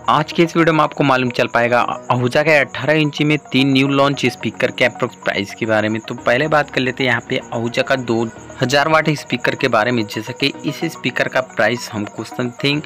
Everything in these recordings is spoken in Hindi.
आज के इस वीडियो में आपको मालूम चल पाएगा आहूजा के 18 इंची में 3 न्यू लॉन्च स्पीकर के अप्रोक्स प्राइस के बारे में। तो पहले बात कर लेते हैं यहाँ पे आहूजा का 2000 वाट स्पीकर के बारे में। जैसे कि इस स्पीकर का प्राइस हमको समथिंग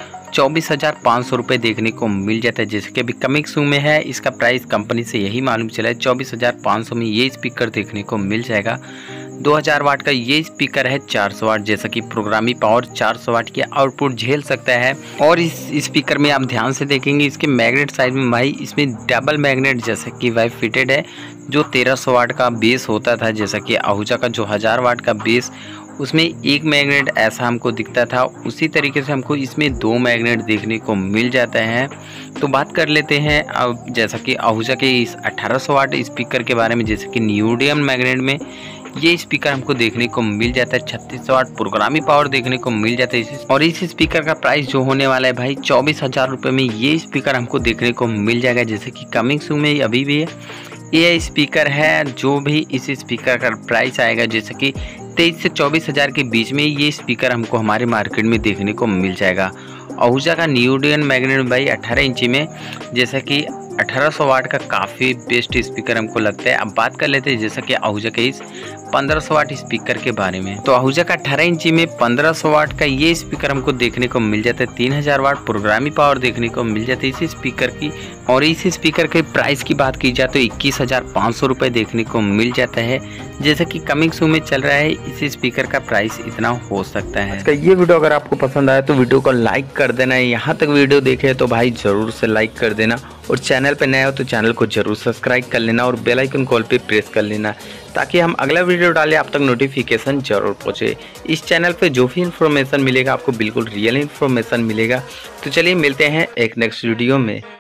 24,500 रुपये देखने को मिल जाता है। जैसे कि अभी कमिंग सून में है, इसका प्राइस कंपनी से यही मालूम चला है 24,500 में ये स्पीकर देखने को मिल जाएगा। 2000 वाट का ये स्पीकर है 400 वाट, जैसा कि प्रोग्रामिंग पावर 400 वाट की आउटपुट झेल सकता है। और इस स्पीकर में आप ध्यान से देखेंगे इसके मैग्नेट साइड में भाई इसमें डबल मैग्नेट जैसा कि भाई फिटेड है। जो 1300 वाट का बेस होता था, जैसा कि आहूजा का जो 1000 वाट का बेस उसमें एक मैग्नेट ऐसा हमको दिखता था, उसी तरीके से हमको इसमें 2 मैग्नेट देखने को मिल जाता है। तो बात कर लेते हैं अब जैसा कि आहूजा के इस 1800 वाट स्पीकर के बारे में। जैसे कि न्यूडियम मैग्नेट में ये स्पीकर हमको देखने को मिल जाता है। 3600 वाट प्रोग्रामिंग पावर देखने को मिल जाता है। और इस स्पीकर का प्राइस जो होने वाला है भाई 24,000 रुपये में ये स्पीकर हमको देखने को मिल जाएगा। जैसे कि कमिंग सून में अभी भी ये स्पीकर है। जो भी इस स्पीकर का प्राइस आएगा जैसे कि 23 से 24,000 के बीच में ये स्पीकर हमको हमारे मार्केट में देखने को मिल जाएगा। आहूजा का न्यूडियन मैग्नेट भाई 18 इंची में जैसा कि 1800 वाट का काफ़ी बेस्ट स्पीकर हमको लगता है। अब बात कर लेते हैं जैसा कि आहूजा के इस 1500 वाट स्पीकर के बारे में। तो आहूजा का 18 इंची में 1500 वाट का ये स्पीकर हमको देखने को मिल जाता है। 3000 वाट प्रोग्रामिंग पावर देखने को मिल जाती है इस स्पीकर की। और इस स्पीकर के प्राइस की बात की जाए तो 21,500 रुपये देखने को मिल जाता है। जैसा कि कमिंग सून में चल रहा है इस स्पीकर का प्राइस इतना हो सकता है। इसका ये वीडियो अगर आपको पसंद आया तो वीडियो को लाइक कर देना। यहाँ तक वीडियो देखे तो भाई ज़रूर से लाइक कर देना। और चैनल पे नया हो तो चैनल को जरूर सब्सक्राइब कर लेना और बेल आइकन कॉल पे प्रेस कर लेना, ताकि हम अगला वीडियो डालें आप तक नोटिफिकेशन जरूर पहुंचे। इस चैनल पे जो भी इन्फॉर्मेशन मिलेगा आपको बिल्कुल रियल इन्फॉर्मेशन मिलेगा। तो चलिए मिलते हैं एक नेक्स्ट वीडियो में।